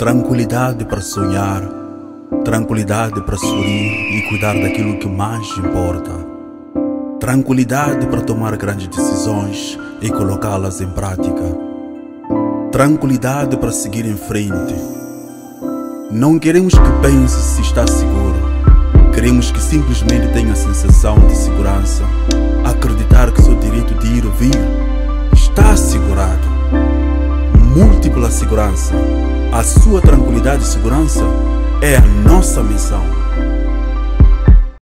Tranquilidade para sonhar, tranquilidade para sorrir e cuidar daquilo que mais importa. Tranquilidade para tomar grandes decisões e colocá-las em prática. Tranquilidade para seguir em frente. Não queremos que pense se está seguro. Queremos que simplesmente tenha a sensação de segurança. Acreditar que seu direito de ir ou vir está assegurado. Múltipla segurança. A sua tranquilidade e segurança é a nossa missão.